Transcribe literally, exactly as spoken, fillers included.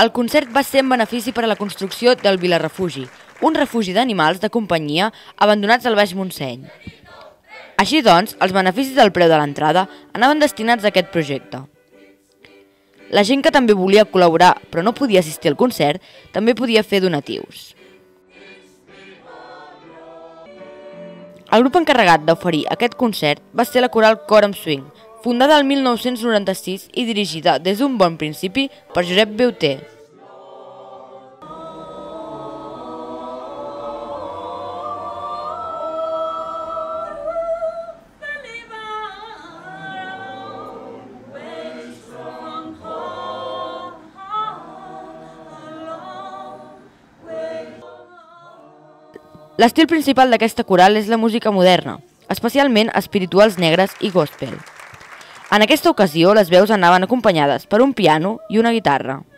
El concert va ser en benefici per a la construcció del Vilarefugi, un refugi d'animals de companyia abandonats al Baix Montseny. Així doncs, els beneficis del preu de l'entrada anaven destinats a aquest projecte. La gent que també volia col·laborar però no podia assistir al concert també podia fer donatius. El grup encarregat d'oferir aquest concert va ser la coral Cor amb Swing, fundada el mil nou-cents noranta-sis i dirigida des d'un bon principi per Josep Beuter. L'estil principal d'aquesta coral és la música moderna, especialment espirituals negres i gospel. En aquesta ocasió, les veus anaven acompanyades per un piano i una guitarra.